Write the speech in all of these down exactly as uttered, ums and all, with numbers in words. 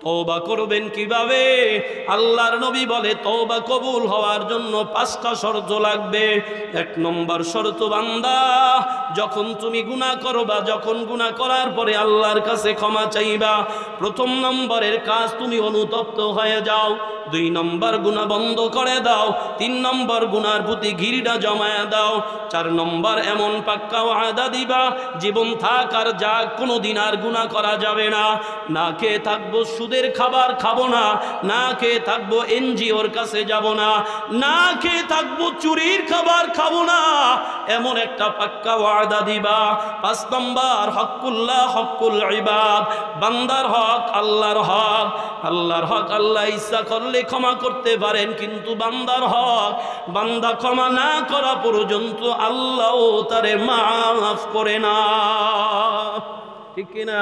তওবা করবেন কিভাবে? আল্লাহর নবী বলে তওবা কবুল হওয়ার জন্য পাঁচটা শর্ত লাগবে। এক নম্বর শর্ত, বান্দা যখন তুমি গুনাহ করবা, যখন গুনাহ করার পরে আল্লাহর কাছে ক্ষমা চাইবা, প্রথম নম্বরের কাজ তুমি অনুতপ্ত হয়ে যাও। দুই নম্বর গুনাহ বন্ধ করে দাও। তিন নম্বর গুনার প্রতি ঘৃণা জমায়া দাও। চার নম্বর এমন পাক্কা ওয়াদা দিবা জীবন থাক আর যাক কোনোদিন আর গুনাহ করা যাবে না। না খেয়ে থাকবো, সুদের খাবার খাবো না। না খেয়ে থাকবো, এনজিওর কাছে যাব না। না খেয়ে থাকবো, চুরির খাবার খাবো না। এমন একটা পাক্কা ওয়াদা দিবা। পাঁচ নম্বর হকুল্লাহ হকুল ইবাদ, বান্দার হক আল্লাহর হক। আল্লাহর হক আল্লাহ ইচ্ছা করলে ক্ষমা করতে পারেন, কিন্তু বান্দার হক বান্দা ক্ষমা না করা পর্যন্ত আল্লাহ তারে মাফ করে না। ঠিক কিনা?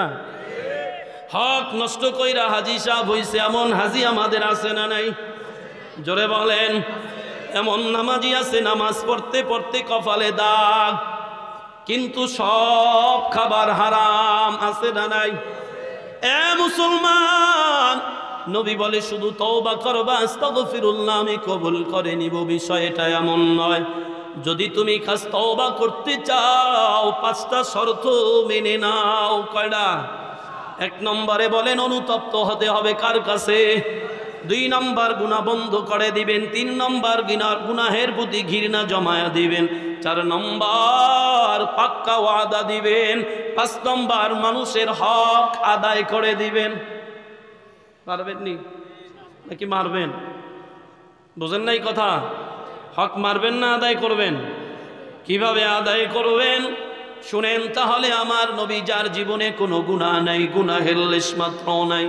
হক নষ্ট কইরা হাজি সাহেব হইছে এমন হাজি আমাদের আছে না নাই? জোরে বলেন। এমন নামাজি আছে নামাজ পড়তে পড়তে কপালে দাগ, কিন্তু সব খাবার হারাম, আছে না নাই? এ মুসলমান, নবী বলে শুধু তওবা করবা, আস্তাগফিরুল্লাহ আমি কবুল করে নিব, বিষয়টা এমন নয়। যদি তুমি খাস তওবা করতে চাও, পাঁচটা শর্ত মেনে নাও। কয়টা? এক নম্বরে বলেন অনুতপ্ত হতে হবে কার কাছে? দুই নম্বর গুনাহ বন্ধ করে দিবেন। তিন নম্বর গুনাহ গুনাহের প্রতি ঘৃণা জমায়া দিবেন। চার নম্বর পাক্কা ওয়াদা দিবেন। পাঁচ নম্বর মানুষের হক আদায় করে দিবেন। পারবেন নি নাকি মারবেন? বুঝেন নাই কথা? হক মারবেন না আদায় করবেন? কিভাবে আদায় করবেন শুনেন তাহলে। আমার নবী যার জীবনে কোনো গুনাহ নাই, গুনাহের লেশমাত্র নাই,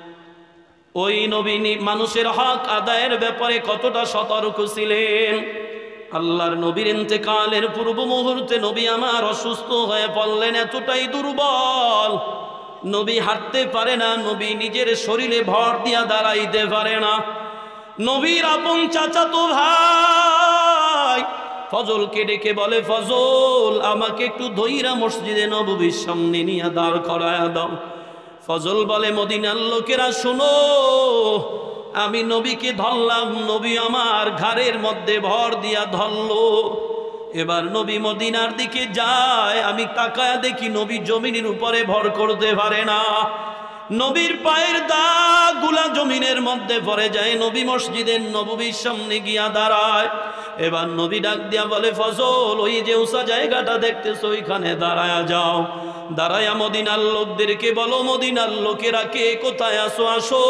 ওই নবী মানুষের হক আদায়ের ব্যাপারে কতটা সতর্ক ছিলেন। আল্লাহর নবীর ইন্তেকালের পূর্ব মুহূর্তে নবী আমার অসুস্থ হয়ে পড়লেন, এতটাই দুর্বল, নবী হাঁটতে পারে না, নবী নিজের শরীরে ভর দিয়া দাঁড়াইতে পারে না। নবীর আপন চাচাতো ভাই ফজলকে ডেকে বলে, ফজল আমাকে একটু ধইরা মসজিদে নববীর সামনে নিয়ে দাঁড় করায়া দাও। ফজল বলে, মদিনার লোকেরা শোনো, আমি নবীকে ধরলাম, নবী আমার ঘাড়ের মধ্যে ভর দিয়া ধরলো। এবার নবী মদিনার দিকে যায়, আমি তাকায়া দেখি নবী জমিনের উপরে ভর করতে পারে না, নবীর পায়ের দাগ গুলা জমিনের মধ্যে পড়ে যায়। নবী মসজিদের নববীর সামনে গিয়া দাঁড়ায়। এবার নবী ডাক দিয়া বলে, ফজল ওই যে উঁচা জায়গাটা দেখতেছো ওইখানে দাঁড়ায়া যাও। দাঁড়ায়া মদিনার লোকদেরকে বলো, মদিনার লোকেরা কে কোথায় আসো, আসো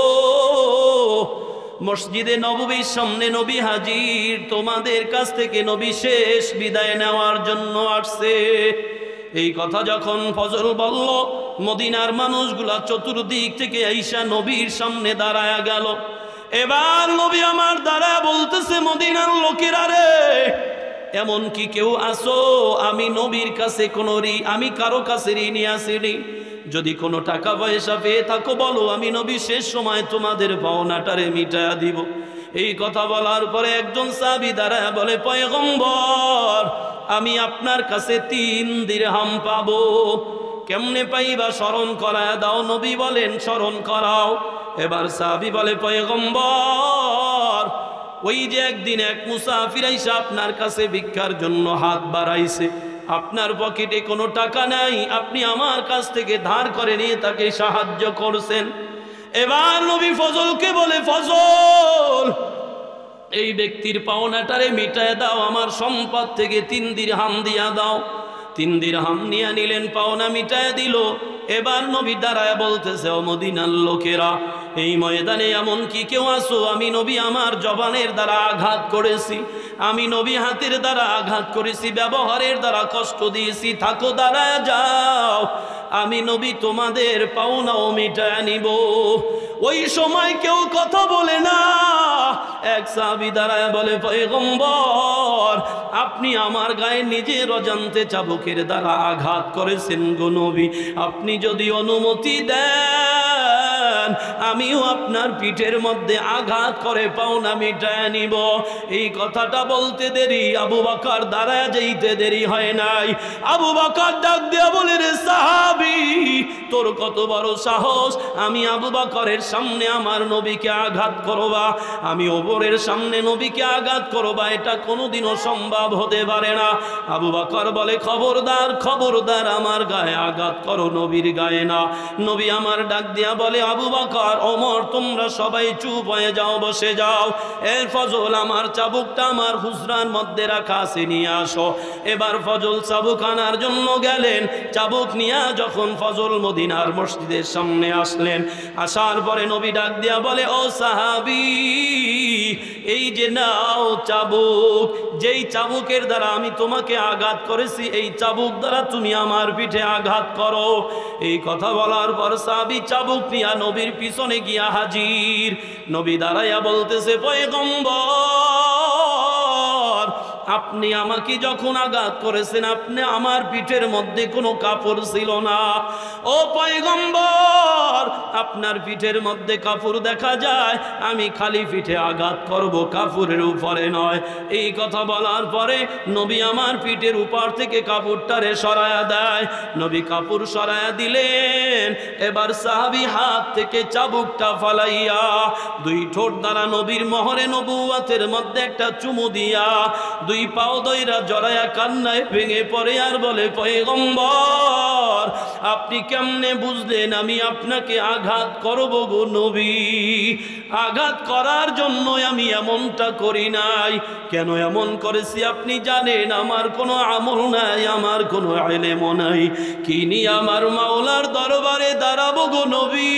মসজিদে নববীর সামনে নবী হাজির, তোমাদের কাছ থেকে নবী শেষ বিদায় নেওয়ার জন্য আসছে। এই কথা যখন ফজল বলল, মদিনার মানুষগুলা চতুর্দিক থেকে আইসা নবীর সামনে দাঁড়ায়া গেল। এবার নবী আমার দাঁড়ায় বলতেছে, মদিনার লোকেরা রে, এমন কি কেউ আসো আমি নবীর কাছে কোনো ঋণ, আমি কারো কাছে ঋণী আসিনি, যদি কোনো টাকা পয়সা পেয়ে থাকো বলো, আমি নবী শেষ সময় তোমাদের পাওনাটারে মিটায়া দিব। এই কথা বলার পরে একজন সাহাবী দাঁড়ায় বলে, পয়গম্বর আমি আপনার কাছে তিন দিরহাম পাবো। কেমনে পাইবা? স্মরণ করায় দাও। নবী বলেন, স্মরণ করাও। এবার সাহাবী বলে, পয়গম্বর ওই যে একদিন এক মুসাফির আইসা আপনার কাছে ভিক্ষার জন্য হাত বাড়াইছে, আপনার পকেটে কোনো টাকা নাই, আপনি আমার কাছ থেকে ধার করে নিয়ে তাকে সাহায্য করছেন। এবার নবী ফজলকে বলে, ফজল এই ব্যক্তির পাওনাটারে মিটায় দাও, আমার সম্পদ থেকে তিন দিরহাম দিয়া দাও। তিন দিরহাম নিয়ে নিলেন, পাওনা মিটায় দিল। এবার নবী দাঁড়ায় বলতেছে, ও মদিনার লোকেরা, এই ময়দানে এমন কি কেউ আসো আমি নবী আমার জবানের দ্বারা আঘাত করেছি, আমি নবী হাতের দ্বারা আঘাত করেছি, ব্যবহারের দ্বারা কষ্ট দিয়েছি, থাকো দাঁড়ায় যাও, আমি নবী তোমাদের পাওনাও মিটায় নিব। ওই সময় কেউ কথা বলে না। এক সাহাবী দাঁড়ায় বলে, পয়গম্বর আপনি আমার গায়ে নিজের অজান্তে চাবুকের দ্বারা আঘাত করেছেন গো নবী, আপনি যদি অনুমতি দেন আমিও আপনার পিঠের মধ্যে আঘাত করে পাওনা মিটায় নিব। এই কথাটা বলতে দেরি আবু বকর দাঁড়ায় যাইতে দেরি হয় নাই। আবু বকর ডাক দিয়া বলে, রে সাহাবী, তোর কত বড় সাহস, আমি আবু বকরের সামনে আমার নবীকে আঘাত করবা, আমি ওমরের সামনে নবীকে আঘাত করবা, এটা কোনোদিনও সম্ভব হতে পারে না। আবু বকর বলে, খবরদার খবরদার, আমার গায়ে আঘাত করো, নবীর গায়ে না। নবী আমার ডাক দিয়া বলে, আবু বকর, ওমর, তোমরা সবাই চুপ হয়ে যাও, বসে যাও। এর ফজল আমার চাবুকটা আমার হুজরার মধ্যে রাখা আছে, নিয়ে আসো। এবার ফজল চাবুক আনার জন্য গেলেন। চাবুক নিয়ে যখন ফজল মদিনার মসজিদের সামনে আসলেন, আসার পরে নবী ডাক দিয়া বলে, ও সাহাবী, এই যে নাও চাবুক, যেই চাবুকের দ্বারা আমি তোমাকে আঘাত করেছি, এই চাবুক দ্বারা তুমি আমার পিঠে আঘাত করো। এই কথা বলার পর সাহাবী চাবুক নিয়া নবীর পিছনে গিয়া হাজির। নবী দাঁড়াইয়া বলতেছে, পয়গম্বর, আপনি আমাকে যখন আঘাত করেছেন, আপনি আমার পিঠের মধ্যে কোনো কাপড় ছিল না। ও পয়গম্বর, আপনার পিঠের মধ্যে কাপড় দেখা যায়, আমি খালি পিঠে আঘাত করব, কাপড়ের উপরে নয়। এই কথা বলার পরে নবী আমার পিঠের উপর থেকে কাপড়টারে সরায়া দেয়। নবী কাপড় সরায়া দিলেন। এবার সাহাবী হাত থেকে চাবুকটা ফালাইয়া দুই ঠোঁট দ্বারা নবীর মোহরে নবুয়তের মধ্যে একটা চুমু দিয়া দুই পাও দইরা জড়ায়া কান্নায় ভেঙে পড়ে আর বলে, পয়গম্বর, আপনি কেমনে বুঝলেন আমি আপনাকে আঘাত করব গো নবী? আঘাত করার জন্য আমি এমনটা করি নাই। কেন এমন করেছি আপনি জানেন? আমার কোনো আমল নাই, আমার কোনো ইলম নাই, কি নিয়ে আমার মাওলার দরবারে দাঁড়াবো গো নবী?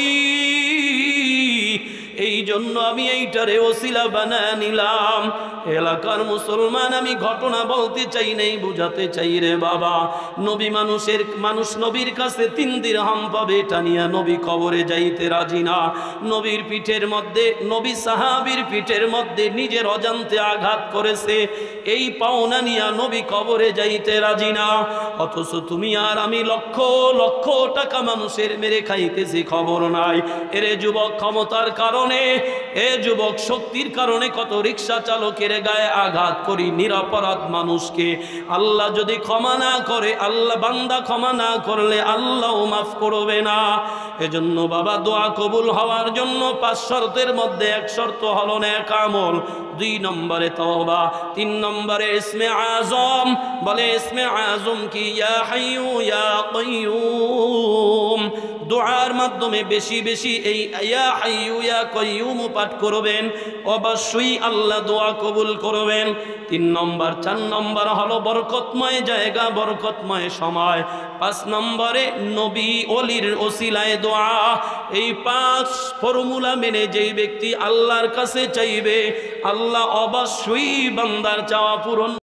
এই জন্য আমি এইটারে ওসিলা বানায় নিলাম। এলাকার মুসলমান, আমি ঘটনা বলতে চাই নাই, বুঝাতে চাই রে বাবা। নবী মানুষের মানুষ নবীর কাছে তিন দিরহাম পাবে, এটা নিয়ে নবী কবরে যাইতে রাজি না। নবীর পিঠের মধ্যে, নবী সাহাবীর পিঠের মধ্যে নিজের অজান্তে আঘাত করেছে, এই পাওনা নিয়ে নবী কবরে যাইতে রাজি না। অথচ তুমি আর আমি লক্ষ লক্ষ টাকা মানুষের মেরে খাইতেছি, খবর নাই। এরে যুবক, ক্ষমতার কারণে, এ যুবক শক্তির কারণে কত রিক্সা চালকের গায়ে আঘাত করি, নিরপরাধ মানুষকে। আল্লাহ যদি ক্ষমা না করে, আল্লাহ বান্দা ক্ষমা না করলে আল্লাহ মাফ করবে না। এজন্য বাবা, দোয়া কবুল হওয়ার জন্য পাঁচ শর্তের মধ্যে এক শর্ত হলো নেক আমল, দুই নম্বরে তওবা, তিন নম্বরে ইসমে আজম। বলে ইসমে আজম কি? ইয়া হাইয়ু ইয়া কাইয়ুম। দোয়ার মাধ্যমে বেশি বেশি এই ইয়া হাইয়ু ইয়া কাইয়ুম পাঠ করবেন, অবশ্যই আল্লাহ দোয়া কবুল করবেন। তিন নম্বর, চার নম্বর হলো বরকতময় জায়গা, বরকতময় সময়। পাঁচ নম্বরে নবী ওলির ওসিলায় দোয়া। এই পাঁচ ফর্মুলা মেনে যেই ব্যক্তি আল্লাহর কাছে চাইবে, আল্লাহ অবশ্যই বান্দার চাওয়া পূরণ